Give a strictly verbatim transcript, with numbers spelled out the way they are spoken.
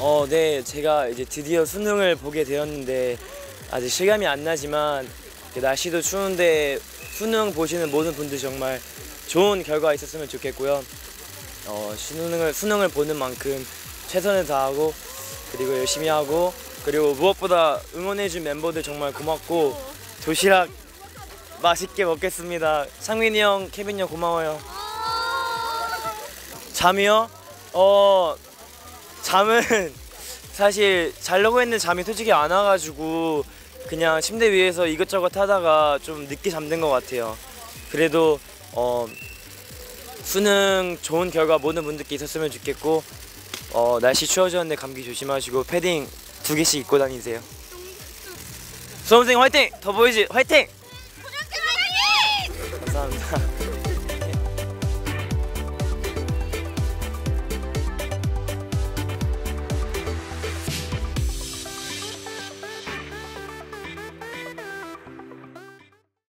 어, 네, 제가 이제 드디어 수능을 보게 되었는데 아직 실감이 안 나지만 날씨도 추운데 수능 보시는 모든 분들 정말 좋은 결과 있었으면 좋겠고요. 어, 수능을 수능을 보는 만큼 최선을 다하고 그리고 열심히 하고 그리고 무엇보다 응원해준 멤버들 정말 고맙고 도시락 맛있게 먹겠습니다. 상민이 형, 케빈 형 고마워요. 잠이요? 어 잠은 사실 자려고 했는데 잠이 솔직히 안 와가지고 그냥 침대 위에서 이것저것 하다가 좀 늦게 잠든 것 같아요. 그래도 어 수능 좋은 결과 모든 분들께 있었으면 좋겠고 어 날씨 추워졌는데 감기 조심하시고 패딩 두 개씩 입고 다니세요. 수험생 화이팅! 더보이즈 화이팅!